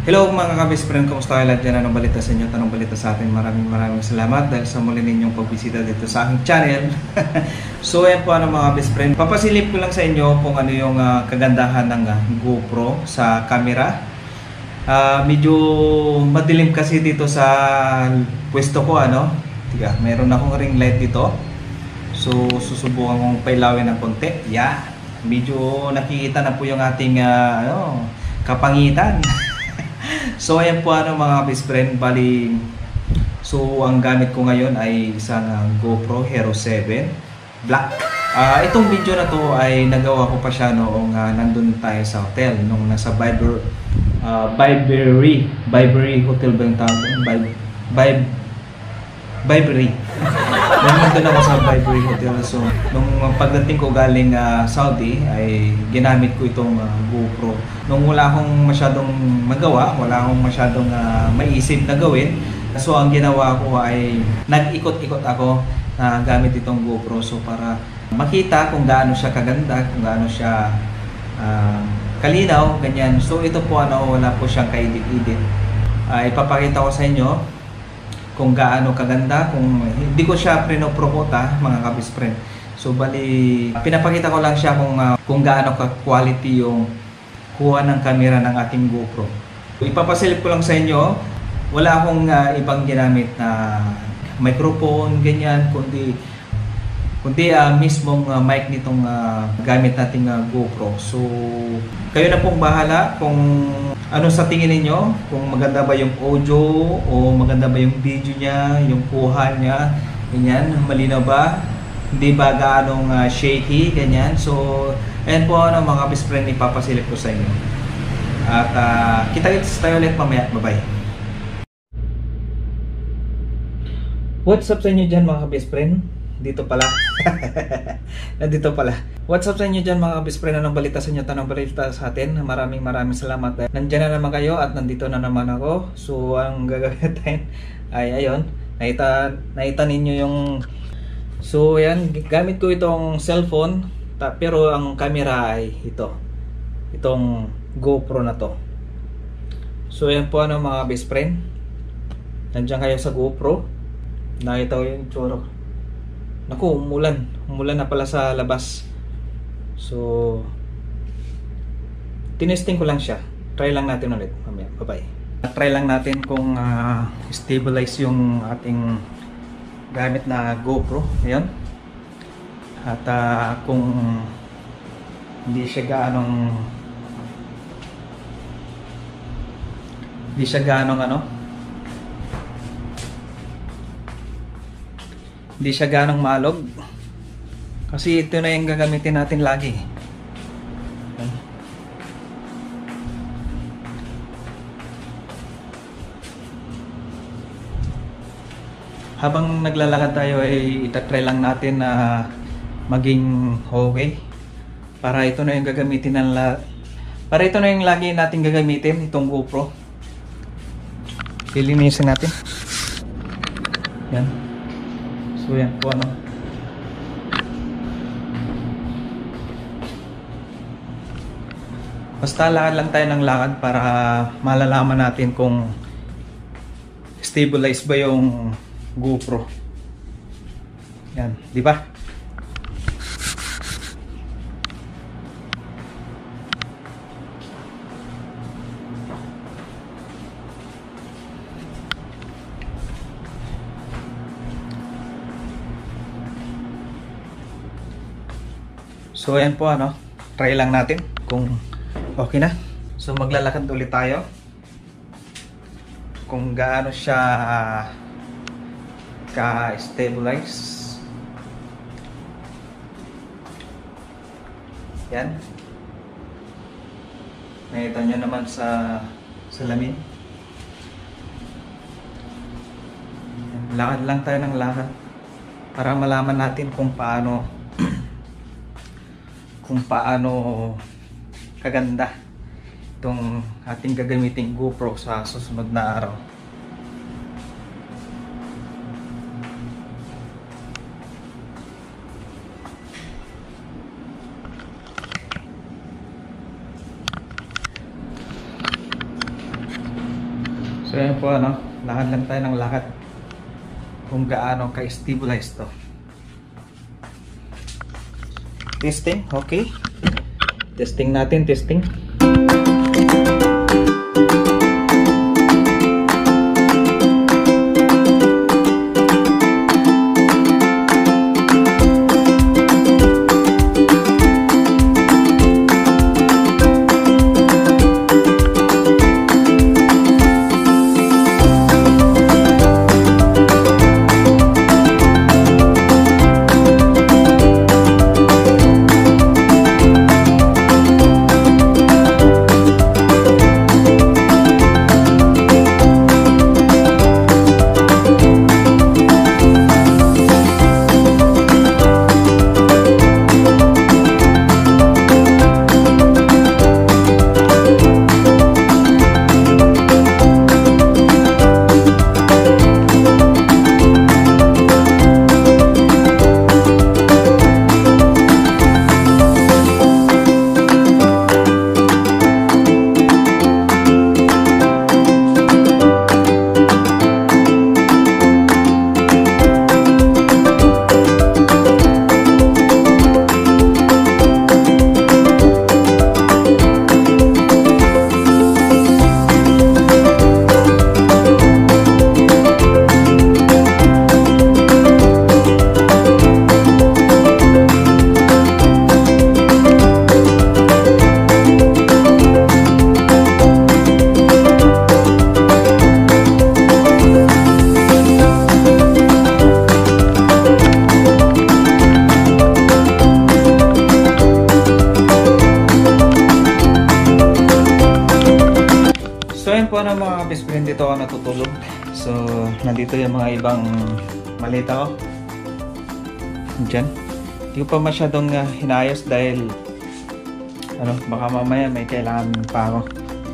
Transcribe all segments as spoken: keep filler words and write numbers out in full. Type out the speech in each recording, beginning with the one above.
Hello mga ka-best friend, kumusta kayo lahat dyan? Anong balita sa inyo? Tanong balita sa atin. Maraming maraming salamat dahil sa muli ninyong pagbisita dito sa aking channel. So ayan po ano mga best friend, papasilip ko lang sa inyo kung ano yung uh, kagandahan ng uh, GoPro sa camera. Uh, medyo madilim kasi dito sa pwesto ko ano. Tiga, meron akong ring light dito. So susubukan kong pailawin ng konti. Yeah, medyo nakikita na po yung ating uh, ano, kapangitan. So ayan po ano mga best friend, bali so ang gamit ko ngayon ay isang uh, GoPro Hero seven Black. Uh, itong video na to ay nagawa ko pa siya noong uh, nandun tayo sa hotel, nung nasa Viber, uh, Vibery, Vibery Hotel ba yung tawag? Vibe, Vibery. Nung nandun ako sa Vibery Hotel, so nung pagdating ko galing uh, Saudi ay ginamit ko itong uh, GoPro. Nung wala akong masyadong magawa, wala akong masyadong uh, maisip na gawin, so ang ginawa ko ay nag-ikot-ikot ako na uh, gamit itong GoPro, so para makita kung gaano siya kaganda, kung gaano siya uh, kalinaw, ganyan. So ito po ano, wala po siyang kaedit-edit. Uh, ipapakita ko sa inyo kung gaano kaganda, kung hindi ko siya pinopromote mga ka-best friend. So bali, pinapakita ko lang siya kung, uh, kung gaano ka-quality yung kuha ng camera ng ating GoPro. Ipapasilip ko lang sa inyo, wala akong uh, ibang ginamit na microphone, ganyan, kundi kundi uh, mismong uh, mic nitong uh, gamit nating uh, GoPro. So kayo na pong bahala kung ano sa tingin niyo, kung maganda ba yung audio o maganda ba yung video niya, yung kuha niya, ganyan, malinaw ba, hindi ba gaanong uh, shaky, ganyan. So ayan po ano mga best friend, ipapasilip ko sa inyo. At uh, kita-kits tayo ulit mamaya. Bye-bye. What's up sa inyo dyan mga best friend? Dito pala. Nandito pala. What's up sa inyo dyan mga best friend? Anong balita sa inyo? Tanong balita sa atin. Maraming maraming salamat. Nandyan na naman kayo at nandito na naman ako. So ang gagawin natin ay ayun. Naita, naita ninyo yung... So yan, gamit ko itong cellphone. Pero ang camera ay ito. Itong GoPro na to. So yan po ano mga best friend. Nandyan kayo sa GoPro. Nakita ko yung tsura. Naku, umulan. Umulan na pala sa labas. So, tinesting ko lang siya. Try lang natin ulit. Mamaya, bye-bye. Try lang natin kung uh, stabilize yung ating gamit na GoPro. Ayan. At uh, kung hindi siya gaanong hindi siya gaanong ano hindi siya ganong malog kasi ito na yung gagamitin natin lagi. Habang naglalakad tayo ay itatry lang natin na maging okay para ito na yung gagamitin ng la para ito na yung lagi natin gagamitin, itong GoPro. Lilinisin natin yan. So yan po ano. Basta lakad lang tayo ng lakad para malalaman natin kung stabilize ba yung GoPro. Yan, di ba? So ayan po ano, try lang natin kung okay na. So maglalakad ulit tayo kung gaano siya uh, ka-stabilize. Yan. Nakita nyo naman sa salamin. Lakad lang tayo ng lakad para malaman natin kung paano kung paano kaganda itong ating gagamiting GoPro sa susunod na araw. So yan po ano, lakad lang tayo ng lakad kung gaano ka-stabilize to. Testing, okay. Testing natin, testing. Ano mga best friend, dito ako natutulog. So nandito yung mga ibang maleta ko dyan. Hindi ko pa masyadong uh, hinayos dahil ano, baka mamaya may kailangan pa ako.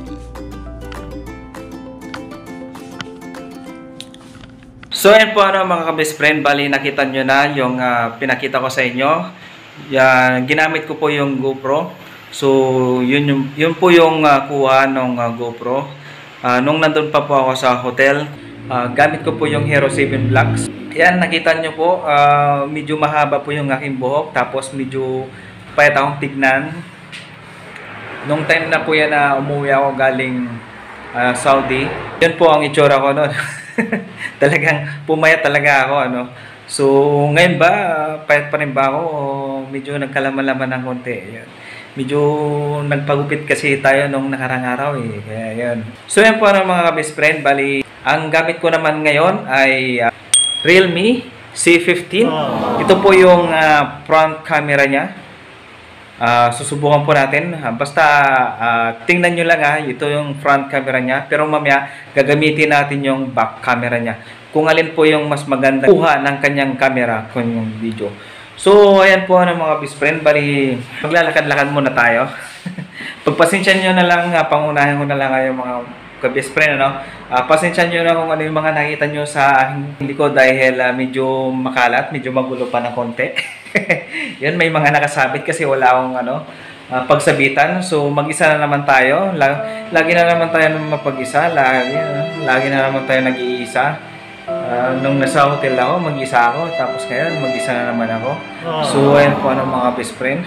So yan po ano mga best friend, bali nakita nyo na yung uh, pinakita ko sa inyo. Yan, ginamit ko po yung GoPro. So yun, yung, yun po yung uh, kuha ng uh, GoPro. Uh, nung nandun pa po ako sa hotel, uh, gamit ko po yung Hero seven Blacks. Yan, nakita nyo po, uh, medyo mahaba po yung aking buhok. Tapos medyo payat akong tignan. Nung time na po yan na umuwi ako galing uh, Saudi, yun po ang itsura ko noon. Talagang pumayat talaga ako. Ano? So ngayon ba, uh, payat pa rin ba ako o medyo nagkalaman-laman ng konti? Yan. Medyo nagpagupit kasi tayo nung nakarang araw eh. Kaya yun. So yan po ano mga best friend. Bali, ang gamit ko naman ngayon ay uh, Realme C fifteen. Oh. Ito po yung uh, front camera niya. Uh, susubukan po natin. Uh, basta uh, tingnan nyo lang ha. Ito yung front camera niya. Pero mamaya gagamitin natin yung back camera niya. Kung alin po yung mas maganda kuha ng kanyang camera kung yung video. So, ayan po ano mga best friend, bali maglalakad-lakad muna tayo. Pagpasensyan nyo na lang, uh, pangunahin ko na lang yung mga ka-best friend, ano? Uh, pasensyan nyo na kung ano yung mga nakita nyo sa aking likod dahil uh, medyo makalat, medyo magulo pa ng konti. Yan, may mga nakasabit kasi wala akong ano, uh, pagsabitan. So, mag-isa na naman tayo. Lagi na naman tayo mapag-isa, lagi, uh, lagi na naman tayo nag-iisa. Uh, nung nasa hotel ako, mag-isa ako. Tapos ngayon, mag-isa na naman ako. Oh. So, ayan po ano mga best friend.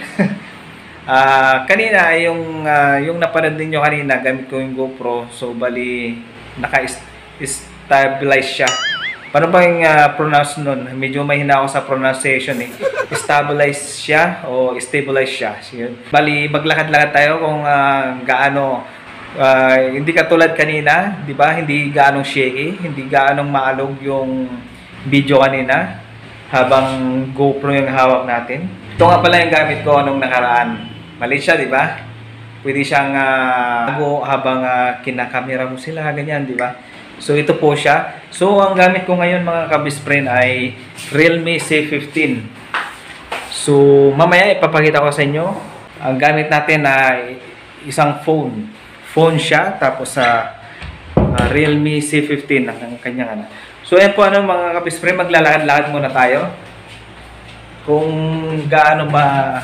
uh, kanina, yung, uh, yung napanood ninyo kanina, gamit ko yung GoPro. So, bali, naka-stabilize siya. Paano ba yung uh, pronounce nun? Medyo mahina ako sa pronunciation eh. Stabilize siya o stabilize siya. So, yun. Bali, maglakad-lakad tayo kung uh, gaano. Uh, hindi katulad kanina, di ba? Hindi gaanong shaky, hindi gaanong maalog yung video kanina habang GoPro yung hawak natin. Ito nga pala yung gamit ko nung nakaraan. Mali siya, di ba? Pwede siyang uh, habang uh, kinakamera mo sila, ganyan, di ba? So ito po siya. So ang gamit ko ngayon mga ka-best friend ay Realme C fifteen. So mamaya ipapakita ko sa inyo. Ang gamit natin ay isang phone. Phone siya, tapos sa uh, uh, Realme C fifteen ang kanyang ano. So ayan po ano mga ka-best friend, maglalakad-lakad muna tayo. Kung gaano ba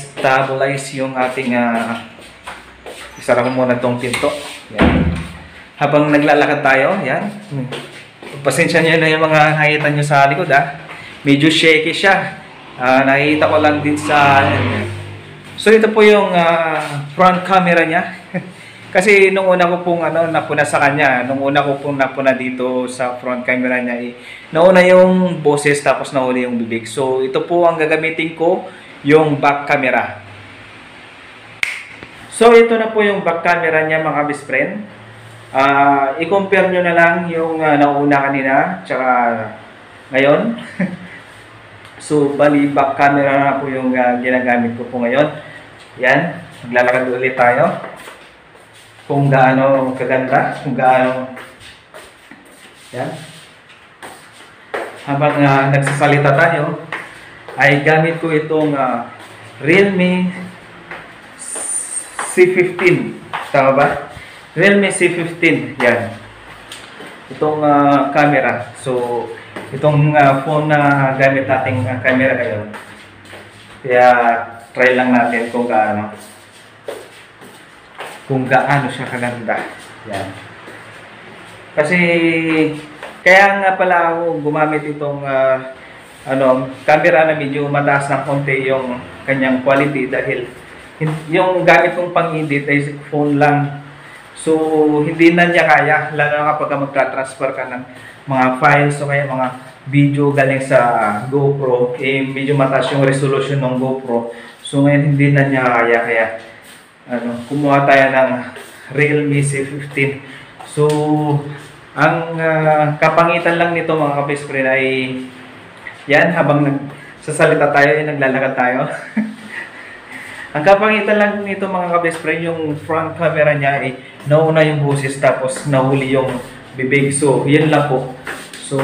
ka-stabilize yung ating uh, isara ko muna itong pinto. Yan. habang naglalakad tayo, yan. Pasensya nyo na yung mga nakikita nyo sa likod, ah. Medyo shaky siya. Uh, nakikita ko lang din sa... So, ito po yung uh, front camera niya. Kasi nung una ko pong ano, napuna sa kanya, nung una ko pong napuna dito sa front camera niya, eh, nauna yung boses tapos nahuli yung bibig. So, ito po ang gagamitin ko, yung back camera. So, ito na po yung back camera niya, mga best friend. Uh, I-compare nyo na lang yung uh, nauna kanina, tsaka ngayon. So, bali, back camera na po yung uh, ginagamit ko po ngayon. Yan, maglalakad ulit tayo. Kung gaano kaganda, kung gaano... Yan. Habang uh, nagsasalita tayo, ay gamit ko itong uh, Realme C fifteen. Tama ba? Realme C fifteen. Yan. Itong uh, camera. So, itong uh, phone na gamit nating uh, camera ngayon. Kaya, try lang natin kung gaano. Kung gaano siya kaganda. Yan. Kasi, kaya nga pala ako gumamit itong uh, ano, camera na medyo mataas ng konti yung kanyang quality dahil yung gamit kong pang-edit ay phone lang. So, hindi na niya kaya, lalo na kapag magka-transfer ka ng mga files o kaya mga video galing sa GoPro, eh, medyo mataas yung resolution ng GoPro. So, ngayon hindi na niya kaya, kaya ano, kumuha tayo ng Realme C fifteen. So, ang uh, kapangitan lang nito mga ka-best friend ay yan, habang nagsasalita tayo, ay naglalakad tayo. Ang kapangitan lang nito mga ka-best friend, yung front camera niya ay nauna yung boses tapos nahuli yung bibig. So, yan lang po. So,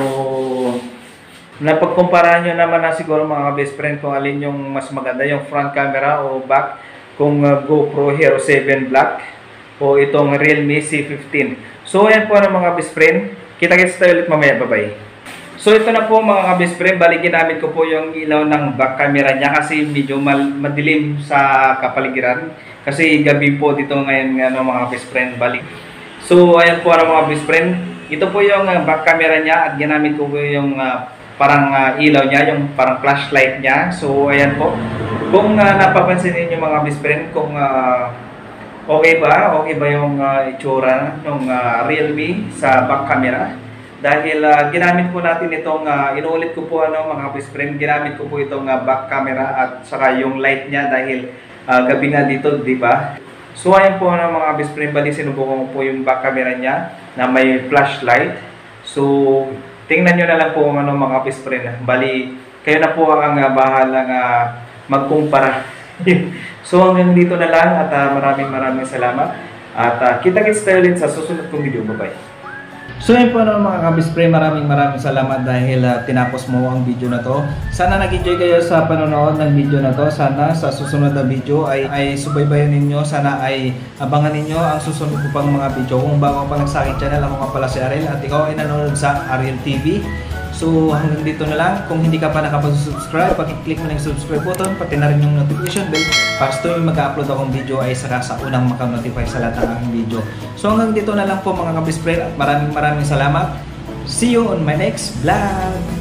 napagkumpara nyo naman na siguro mga ka-best friend kung alin yung mas maganda, yung front camera o back, kung uh, GoPro Hero seven Black o itong Realme C fifteen. So, ayan po na mga best friend. Kita-kits tayo ulit mamaya. Bye-bye. So, ito na po mga best friend. Bali, ginamit ko po yung ilaw ng back camera niya kasi medyo madilim sa kapaligiran. Kasi gabi po dito ngayon ano, mga best friend. Bali. So, ayan po na mga best friend. Ito po yung uh, back camera niya at ginamit ko po yung uh, parang uh, ilaw niya, yung parang flashlight niya. So, ayan po. Kung uh, napapansin niyo mga best friend, kung uh, okay ba, okay ba yung uh, itsura ng uh, Realme sa back camera. Dahil uh, ginamit po natin itong, uh, inuulit ko po ano mga best friend, ginamit ko po itong uh, back camera at saka yung light niya dahil uh, gabi nga dito, di ba? So, ayan po ano, mga best friend, bali sinubukan ko po yung back camera niya na may flashlight. So, tingnan nyo na lang po ano, mga best friend. Bali, kayo na po ang uh, bahalang uh, magkumpara. So, hanggang dito na lang at uh, maraming maraming salamat. At uh, kita-kits tayo ulit sa susunod kong video. Bye-bye. So yun po naman mga ka-best friend, maraming maraming salamat dahil uh, tinapos mo ang video na to. Sana nag-enjoy kayo sa panonood ng video na to. Sana sa susunod na video ay, ay subaybayan ninyo. Sana ay abangan ninyo ang susunod ko pang mga video. Kung bago pa lang sa aking channel, ako nga pala si Ariel at ikaw ay nanonood sa Ariel T V. So hanggang dito na lang. Kung hindi ka pa nakapag-subscribe, pakiclick mo na yung subscribe button, pati na rin yung notification bell para sa tuwing mag-upload akong video ay saka sa unang maka-notify sa lahat ng aking video. So hanggang dito na lang po mga ka-best friend at maraming maraming salamat. See you on my next vlog!